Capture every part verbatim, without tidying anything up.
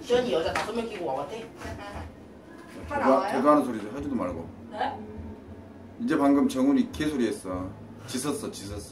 시연이 여자 다섯 명 끼고 와봤대? 다 나와요? 제도 하는 소리 좀 하지도 말고. 네? 이제 방금 정훈이 개소리 했어. 짖었어 짖었어.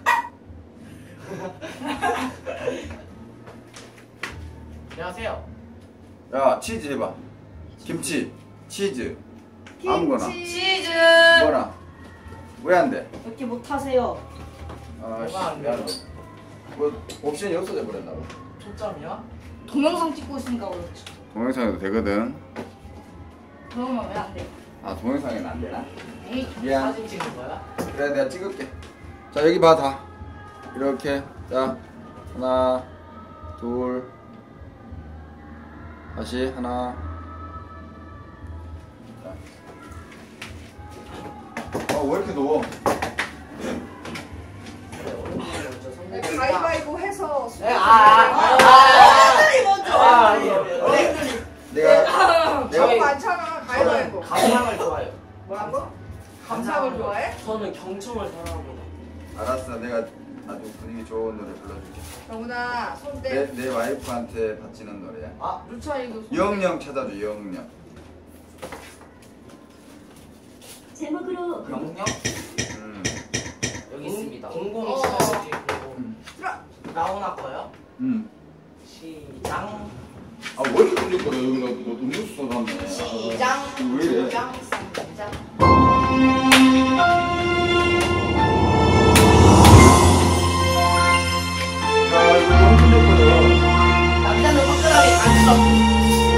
안녕하세요. 야 치즈 해봐. 김치 치즈 아무거나. 치즈. 뭐나. 왜 안 돼? 이렇게 못하세요. 아씨. 뭐가 안 돼? 뭐 옵션이 없어져 버렸나고? 초점이야? 동영상 찍고 있으니까 그렇지. 동영상에도 되거든. 그러면 왜 안 돼? 아 동영상에는 안 되나? 에이. 미안. 사진 찍는 거야? 그래 내가 찍을게. 자 여기 봐 다. 이렇게 자 하나 둘 다시 하나. 아왜 이렇게 더워? 가위바위보 해서 네, 아, 아, 아, 어른들이 먼저. 아, 어른들이 내가 저거 내가 많잖아. 가위바위보. 감상을 좋아해요. 뭐라고? 감상을 좋아해? 저는 경청을 사랑합니다. 알았어 내가 아주 분위기 좋은 노래 불러줄게. 정훈아 손 내, 떼. 내 와이프한테 바치는 노래야. 아, 루차 이거 손 영영 찾아줘 영영. 제목으로 명령? 음. 여기 있습니다. 공공 어. 시간이지. 들어. 나오나 거요? 음. 시장. 아왜 이렇게 돌릴 거야 여기다 너 음료수 쏟았네. 시장. 아, 왜 이래? 시장. 시장. 야 이거 너무 돌렸거든. 남자는 화끈하게 간지럽.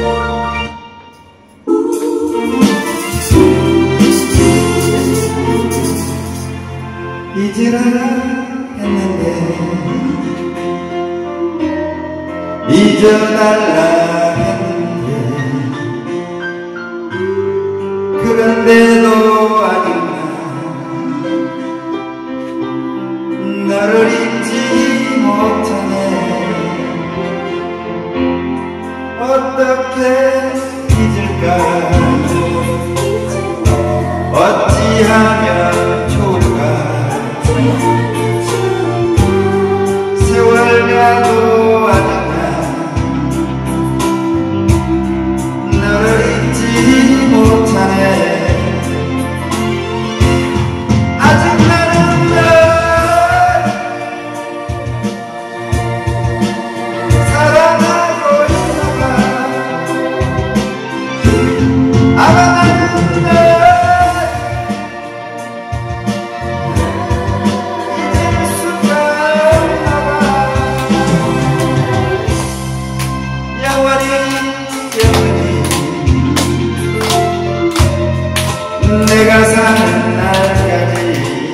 잊으라 했는데 잊어달라 했는데 그런데도 아직나 너를 잊지 못하네. 어떻게 잊을까 어찌하면 좋을까. 세월 가도 아직나 너를 잊지 못하네. 아직 나는 널 사랑하고 있나봐. 아마 나는 널 내가 사는 날까지.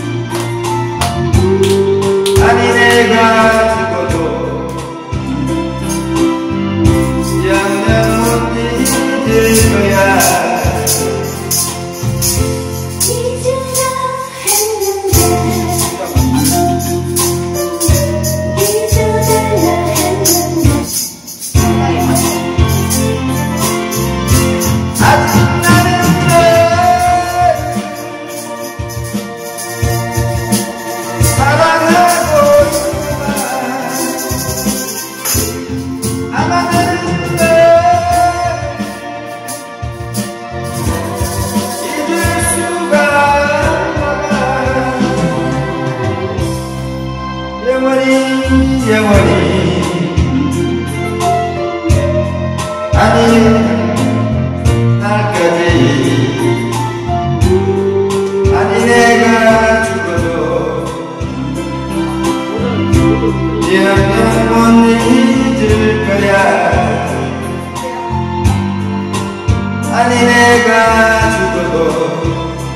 아니 내가 죽어도 영영 못 잊을 거야. 잊으라 했는데 잊어달라 했는데 아직 나는 사랑하고 있지만 아마 나는 널 잊을 수가 없나. 영원히 영원히 아니 날까지. 아니 내가 죽어도 영영 못 잊을 거야. 아니 내가 죽어도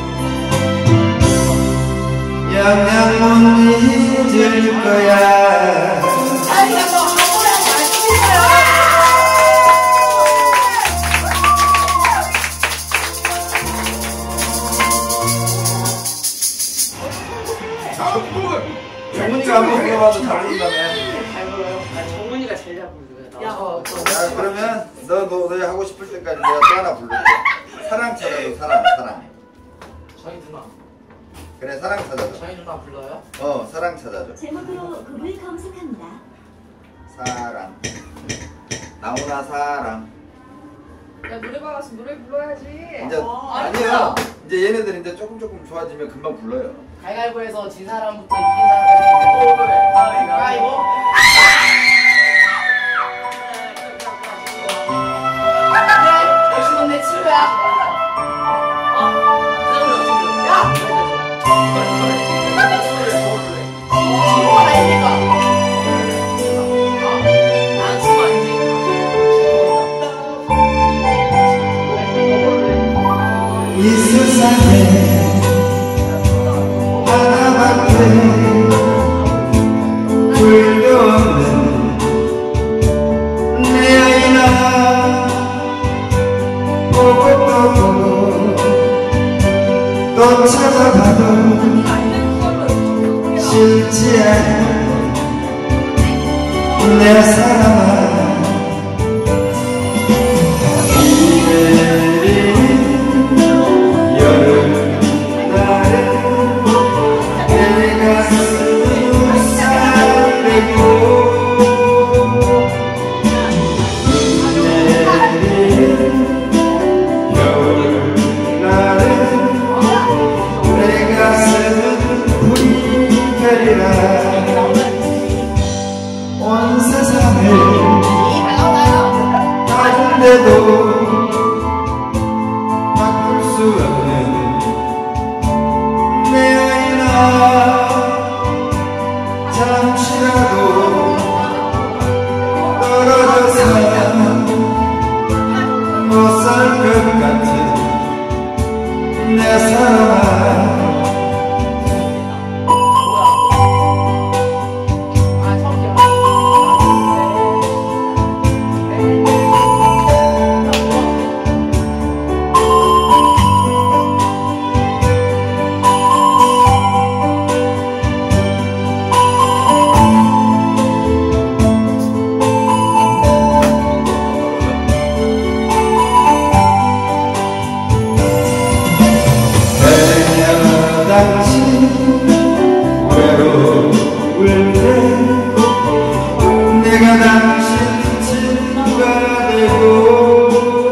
영영 못 잊을 거야. 아니 너 아무나 잘 찍어요. 정훈이가 한번 불러봐도 잘 부른다며. 잘 불러요? 아, 정훈이가 제일 잘 부르고요. 야, 저, 저, 야 그러면 너 노래 하고 싶을 때까지 내가 또 하나 부를게. 사랑 찾아줘 사랑 사랑. 저희 누나. 그래 사랑 찾아줘. 저희 누나 불러요? 어 사랑 찾아줘. 제목으로 곡을 검색합니다. 사랑 나훈아 사랑. 야 노래방 가서 노래 불러야지. 이제 어, 아니야. 이제 얘네들 이제 조금 조금 좋아지면 금방 불러요. 가위바위보에서 진 사람부터 이긴 사람까지 호흡을 가위바위보. 그래, 역시 넌 내 친구야. 어? 야! 친구가 아니니까. 나는 친구 아니지. 이 세상에 하나밖에 둘도 없는 내 아이나 보고 또 보고 또 찾아봐도 싫지 않은 내 사랑아 온 세상을 다른데도 바꿀 수 없는 내 아이나 잠시라도 떨어져서 못 살 것 같은 내 사랑아 당신 외로울 때 내가 당신 친구가 되고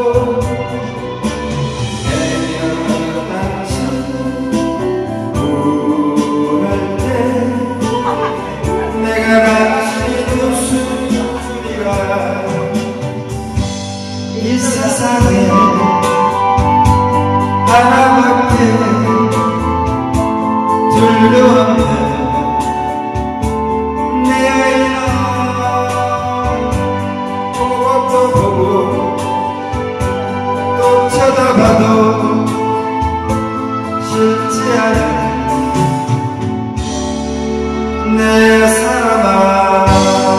애며 당신 우울할 때 내가 당신 웃음소리가 이 세상에 하나밖에 둘도 없는 내 아이나 보고 또 보고 또 쳐다봐도 싫지 않은 내 사랑아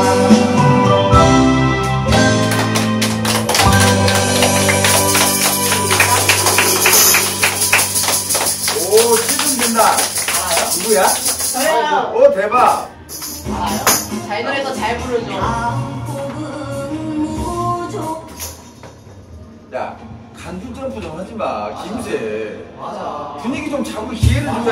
오 시즌 된다. 누구야? 저요. 오 대박. 알아요. 잘 노래서 잘 부르죠. 야 간주 점프 좀 하지 마. 김새. 맞아. 분위기 좀 잡을 기회를 줘야지.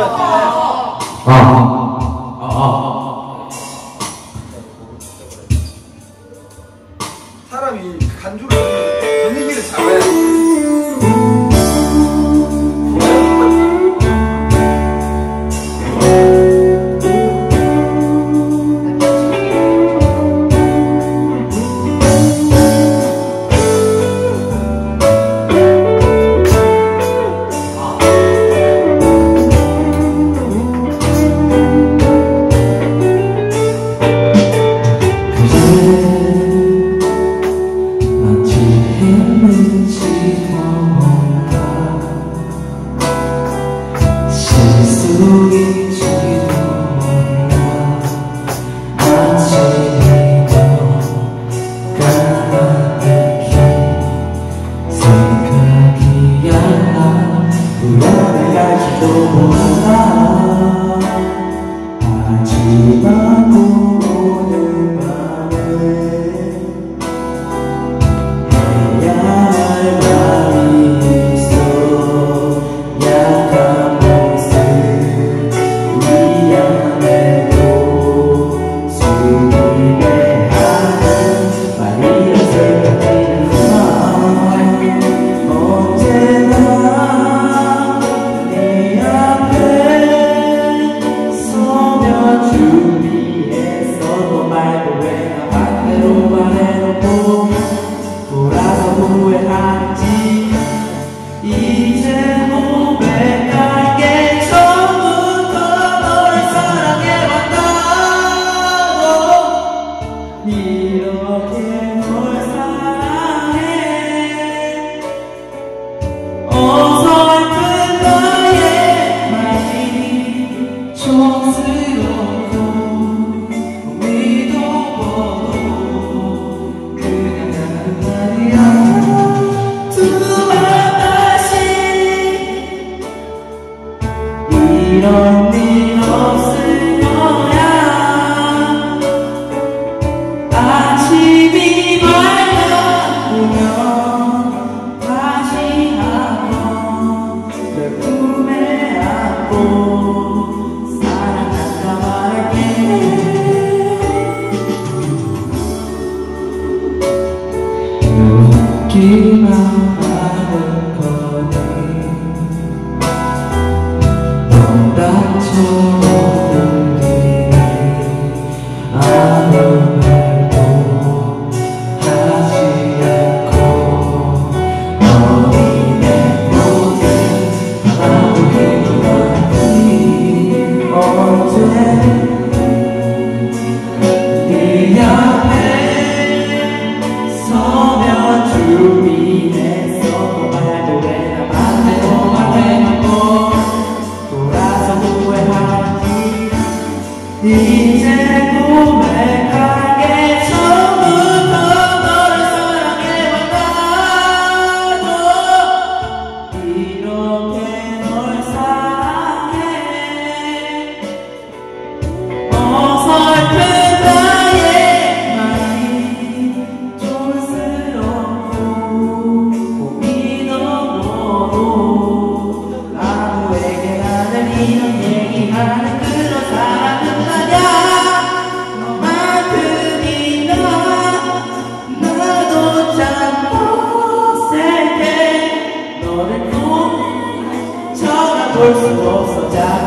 사람이 간주를 분위기를 잡아야지. 마치 했는지 이런 일 없을 거야. 아침이 밝아오면 다시 한번 내 품에 안고 사랑한다 말할게. 웃기만 하는 거니 농담처럼 들리니 아무 말도 하지 않고 너니 내 모습 바라보기만 하니 언제 네 앞에 서면 준비했어. 말고래나 반대로만 해놓고 돌아서 후회하지. 이제 고백할게. 처음부터 너를 사랑해왔다고 이렇게 널 사랑해. 어설픈 나의 말이 촌스럽고 고민으로도 아무에게 나는 이런 얘기하는 그런 사람은 아냐. 너만큼이나 나도 참 어색해. 너를 꼭 쳐다볼 수 없어. 자